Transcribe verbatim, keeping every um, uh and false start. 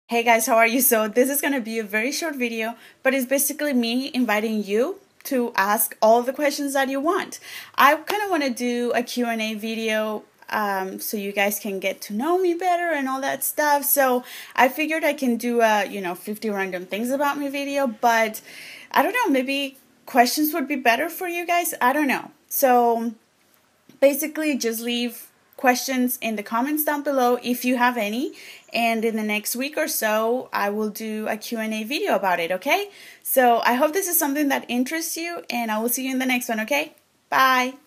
Hey guys, how are you? So this is going to be a very short video, but it's basically me inviting you to ask all the questions that you want. I kind of want to do a Q and A video um, so you guys can get to know me better and all that stuff. So I figured I can do a, you know, fifty random things about me video, but I don't know, maybe questions would be better for you guys. I don't know. So basically just leave questions in the comments down below if you have any, and in the next week or so I will do a Q and A video about it, okay? So I hope this is something that interests you, and I will see you in the next one, okay? Bye!